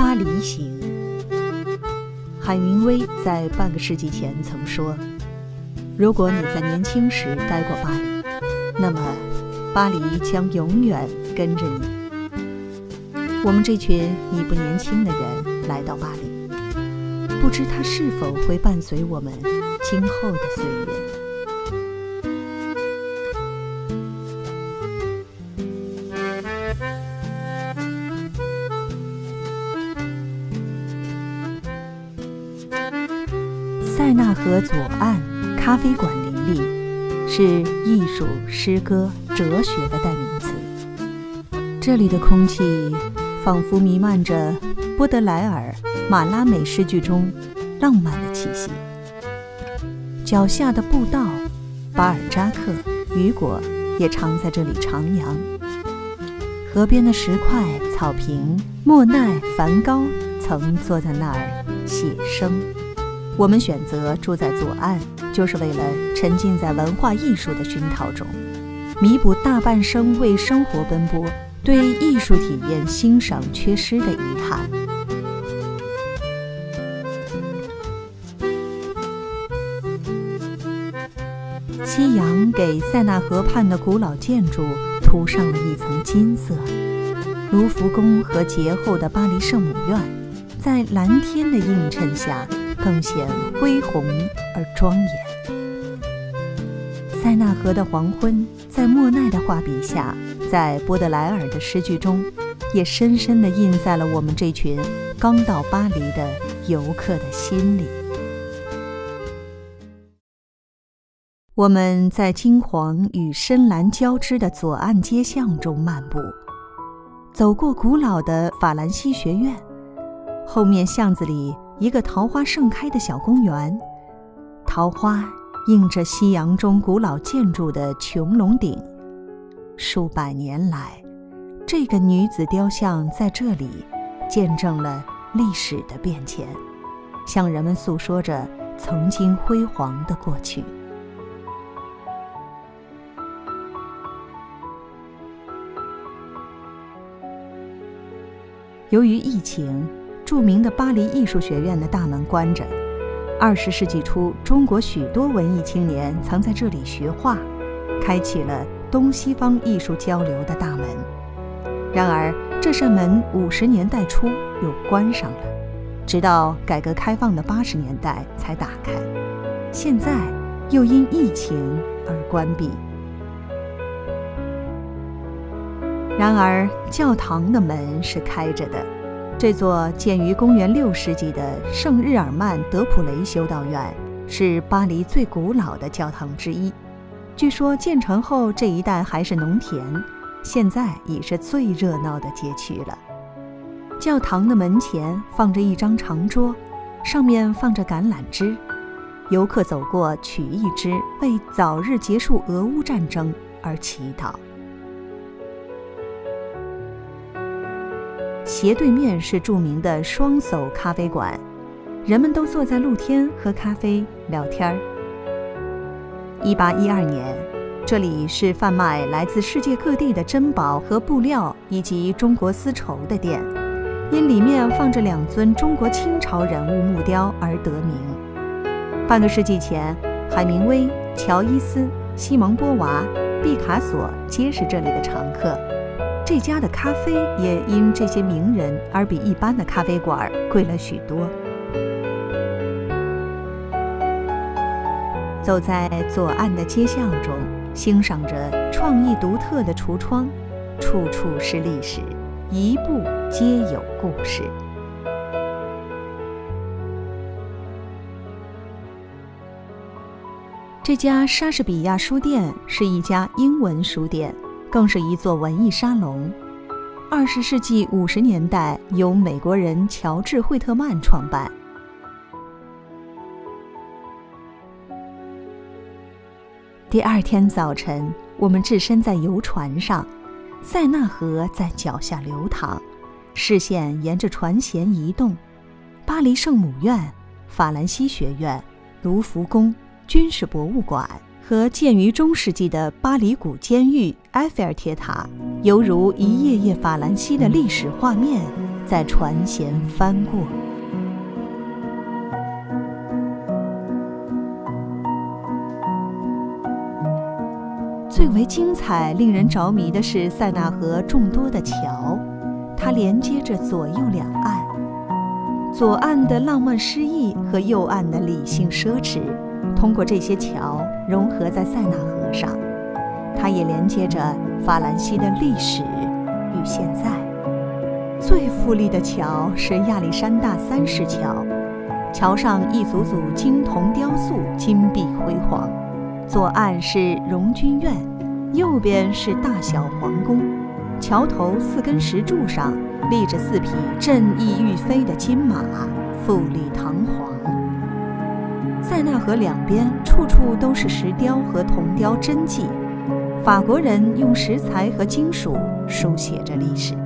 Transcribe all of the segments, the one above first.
巴黎行。海明威在半个世纪前曾说，如果你在年轻时待过巴黎，那么巴黎将永远跟着你。我们这群已不年轻的人来到巴黎，不知它是否会伴随我们今后的岁月。塞纳河左岸咖啡馆林立，是艺术、诗歌、哲学的代名词。这里的空气仿佛弥漫着波德莱尔、马拉美诗句中浪漫的气息。脚下的步道，巴尔扎克、雨果也常在这里徜徉。河边的石块、草坪，莫奈、梵高曾坐在那儿写生。我们选择住在左岸，就是为了沉浸在文化艺术的熏陶中，弥补大半生为生活奔波，对艺术体验欣赏缺失的遗憾。夕阳给塞纳河畔的古老建筑涂上了一层金色，卢浮宫和节后的巴黎圣母院，在蓝天的映衬下更显恢宏而庄严。塞纳河的黄昏，在莫奈的画笔下，在波德莱尔的诗句中，也深深地印在了我们这群刚到巴黎的游客的心里。我们在金黄与深蓝交织的左岸街巷中漫步，走过古老的法兰西学院，后面巷子里一个桃花盛开的小公园，桃花映着夕阳中古老建筑的穹隆顶。数百年来，这个女子雕像在这里见证了历史的变迁，向人们诉说着曾经辉煌的过去。由于疫情，著名的巴黎艺术学院的大门关着。20世纪初，中国许多文艺青年曾在这里学画，开启了东西方艺术交流的大门。然而，这扇门50年代初又关上了，直到改革开放的80年代才打开，现在又因疫情而关闭。然而，教堂的门是开着的。这座建于公元6世纪的圣日耳曼德普雷修道院是巴黎最古老的教堂之一。据说建成后这一带还是农田，现在已是最热闹的街区了。教堂的门前放着一张长桌，上面放着橄榄枝，游客走过取一枝，为早日结束俄乌战争而祈祷。斜对面是著名的双叟咖啡馆，人们都坐在露天喝咖啡聊天。1812年，这里是贩卖来自世界各地的珍宝和布料以及中国丝绸的店，因里面放着2尊中国清朝人物木雕而得名。半个世纪前，海明威、乔伊斯、西蒙波娃、毕卡索皆是这里的常客。这家的咖啡也因这些名人而比一般的咖啡馆贵了许多。走在左岸的街巷中，欣赏着创意独特的橱窗，处处是历史，一步皆有故事。这家莎士比亚书店是一家英文书店，更是一座文艺沙龙。20世纪50年代由美国人乔治·惠特曼创办。第2天早晨，我们置身在游船上，塞纳河在脚下流淌，视线沿着船舷移动。巴黎圣母院、法兰西学院、卢浮宫、军事博物馆和建于中世纪的巴黎古监狱、埃菲尔铁塔，犹如一页页法兰西的历史画面，在在船舷翻过。最为精彩、令人着迷的是塞纳河众多的桥，它连接着左右两岸，左岸的浪漫诗意和右岸的理性奢侈，通过这些桥融合在塞纳河上。它也连接着法兰西的历史与现在。最富丽的桥是亚历山大三世桥，桥上一组组金铜雕塑，金碧辉煌。左岸是荣军院，右边是大小皇宫。桥头4根石柱上立着4匹振翼欲飞的金马，富丽堂皇。塞纳河两边处处都是石雕和铜雕真迹，法国人用石材和金属书写着历史。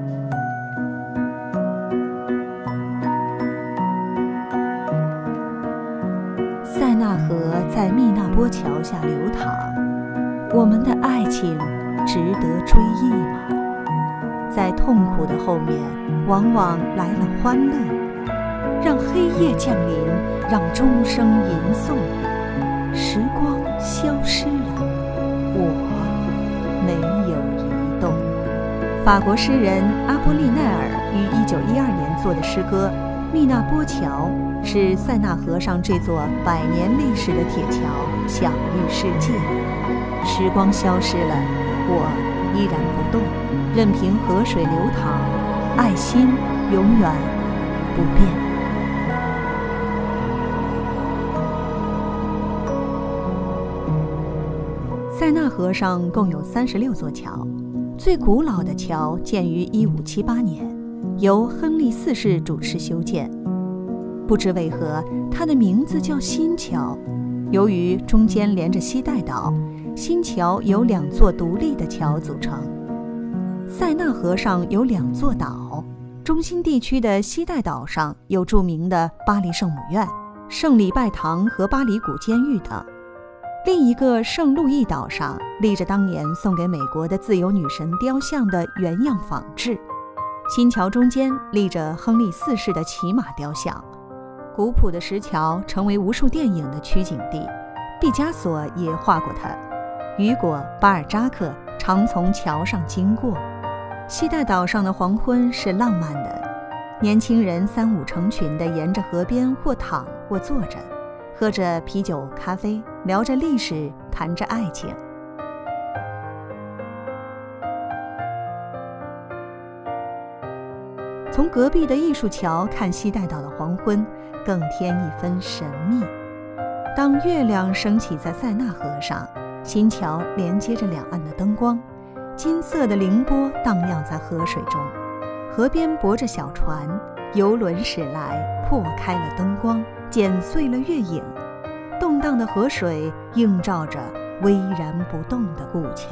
塞纳河在密纳波桥下流淌，我们的爱情值得追忆吗？在痛苦的后面，往往来了欢乐。让黑夜降临，让钟声吟诵。时光消失了，我没有移动。法国诗人阿波利奈尔于1912年作的诗歌《密纳波桥》是塞纳河上这座100年历史的铁桥享誉世界。时光消失了，我依然不动，任凭河水流淌，爱心永远不变。塞纳河上共有36座桥，最古老的桥建于1578年，由亨利4世主持修建。不知为何，它的名字叫新桥。由于中间连着西带岛，新桥由2座独立的桥组成。塞纳河上有2座岛，中心地区的西带岛上有著名的巴黎圣母院、圣礼拜堂和巴黎古监狱等。另一个圣路易岛上立着当年送给美国的自由女神雕像的原样仿制。新桥中间立着亨利4世的骑马雕像。古朴的石桥成为无数电影的取景地，毕加索也画过它。雨果、巴尔扎克常从桥上经过。西带岛上的黄昏是浪漫的，年轻人3、5成群地沿着河边或躺或坐着，喝着啤酒、咖啡，聊着历史，谈着爱情。从隔壁的艺术桥看西带岛的黄昏，更添一分神秘。当月亮升起在塞纳河上，新桥连接着两岸的灯光，金色的凌波荡漾在河水中，河边泊着小船，游轮驶来，破开了灯光，剪碎了月影。动荡的河水映照着巍然不动的古桥。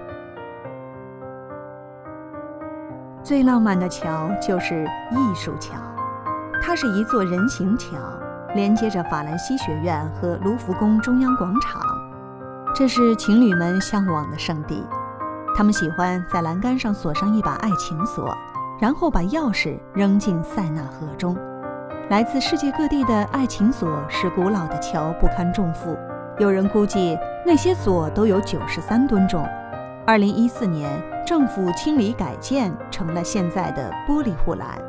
最浪漫的桥就是艺术桥，它是一座人行桥，连接着法兰西学院和卢浮宫中央广场。这是情侣们向往的圣地，他们喜欢在栏杆上锁上一把爱情锁，然后把钥匙扔进塞纳河中。来自世界各地的爱情锁使古老的桥不堪重负，有人估计那些锁都有93吨重。2014年，政府清理改建，成了现在的玻璃护栏。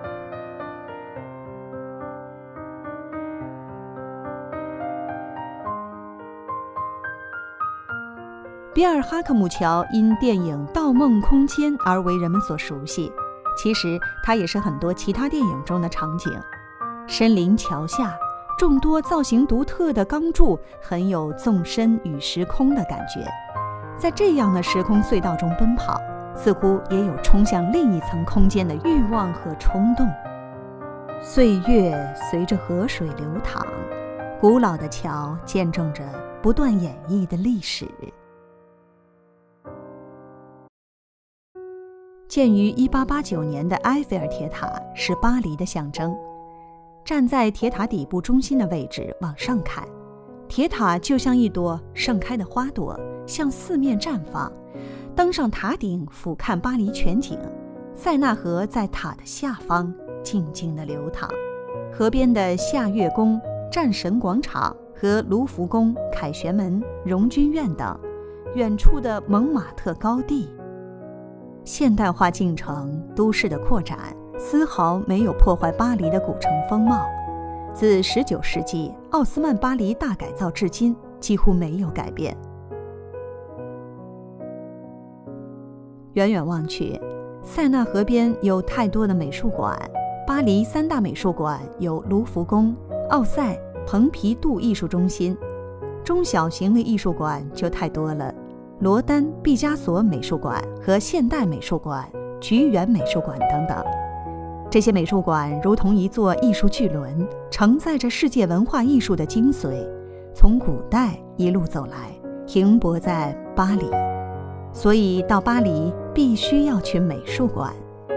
比尔哈克姆桥因电影《盗梦空间》而为人们所熟悉，其实它也是很多其他电影中的场景。身临桥下，众多造型独特的钢柱很有纵深与时空的感觉。在这样的时空隧道中奔跑，似乎也有冲向另一层空间的欲望和冲动。岁月随着河水流淌，古老的桥见证着不断演绎的历史。建于1889年的埃菲尔铁塔是巴黎的象征。站在铁塔底部中心的位置往上看，铁塔就像一朵盛开的花朵，向四面绽放。登上塔顶俯瞰巴黎全景， 塞纳河在塔的下方静静地流淌，河边的夏月宫、战神广场和卢浮宫、凯旋门、荣军院等，远处的蒙马特高地。现代化进程、都市的扩展，丝毫没有破坏巴黎的古城风貌。自19世纪奥斯曼巴黎大改造至今，几乎没有改变。远远望去，塞纳河边有太多的美术馆。巴黎3大美术馆有卢浮宫、奥赛、蓬皮杜艺术中心。中小型的艺术馆就太多了，罗丹、毕加索美术馆和现代美术馆、菊园美术馆等等。这些美术馆如同一座艺术巨轮，承载着世界文化艺术的精髓，从古代一路走来，停泊在巴黎。所以到巴黎必须要去美术馆。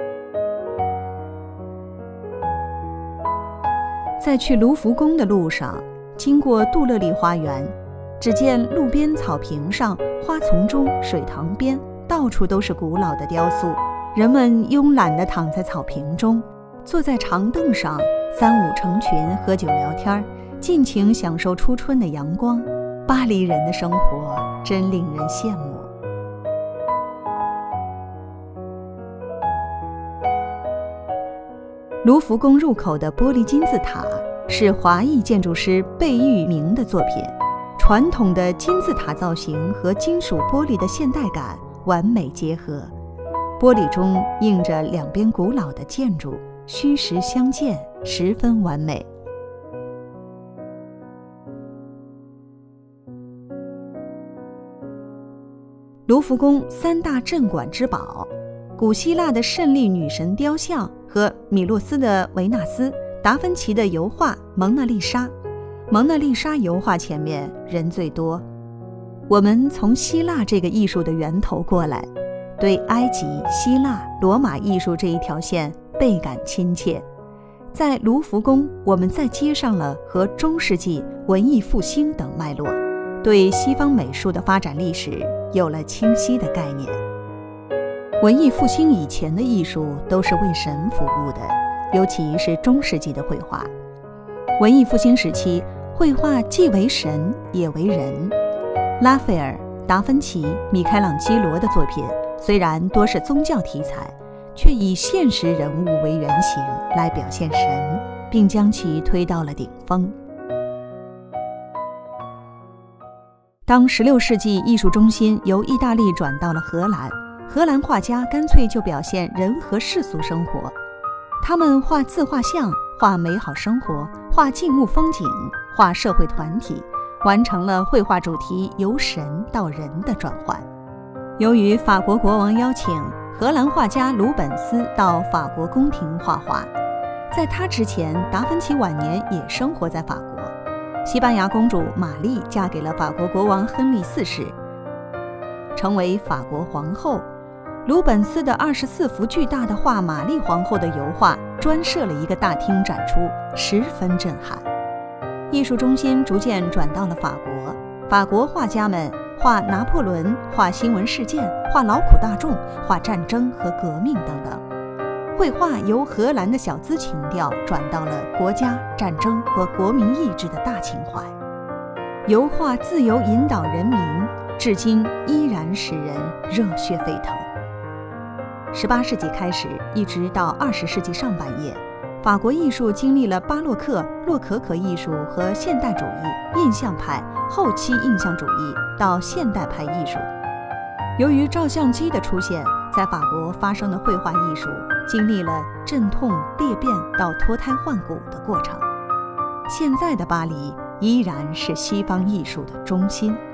在去卢浮宫的路上，经过杜乐丽花园，只见路边草坪上、花丛中、水塘边，到处都是古老的雕塑。人们慵懒地躺在草坪中，坐在长凳上，3、5成群喝酒聊天，尽情享受初春的阳光。巴黎人的生活真令人羡慕。卢浮宫入口的玻璃金字塔是华裔建筑师贝聿铭的作品，传统的金字塔造型和金属玻璃的现代感完美结合，玻璃中映着两边古老的建筑，虚实相间，十分完美。卢浮宫3大镇馆之宝，古希腊的胜利女神雕像和米洛斯的维纳斯，达芬奇的油画《蒙娜丽莎》。蒙娜丽莎油画前面人最多。我们从希腊这个艺术的源头过来，对埃及、希腊、罗马艺术这一条线倍感亲切。在卢浮宫，我们再接上了和中世纪、文艺复兴等脉络，对西方美术的发展历史有了清晰的概念。文艺复兴以前的艺术都是为神服务的，尤其是中世纪的绘画。文艺复兴时期，绘画既为神也为人。拉斐尔、达芬奇、米开朗基罗的作品虽然多是宗教题材，却以现实人物为原型来表现神，并将其推到了顶峰。当16世纪艺术中心由意大利转到了荷兰，荷兰画家干脆就表现人和世俗生活，他们画自画像，画美好生活，画静物风景，画社会团体，完成了绘画主题由神到人的转换。由于法国国王邀请，荷兰画家鲁本斯到法国宫廷画画。在他之前，达芬奇晚年也生活在法国。西班牙公主玛丽嫁给了法国国王亨利4世，成为法国皇后。鲁本斯的24幅巨大的画玛丽皇后的油画专设了一个大厅展出，十分震撼。艺术中心逐渐转到了法国，法国画家们画拿破仑，画新闻事件，画劳苦大众，画战争和革命等等。绘画由荷兰的小资情调转到了国家、战争和国民意志的大情怀。油画自由引导人民，至今依然使人热血沸腾。18世纪开始，一直到20世纪上半叶，法国艺术经历了巴洛克、洛可可艺术和现代主义、印象派、后期印象主义到现代派艺术。由于照相机的出现，在法国发生的绘画艺术经历了阵痛、裂变到脱胎换骨的过程。现在的巴黎依然是西方艺术的中心。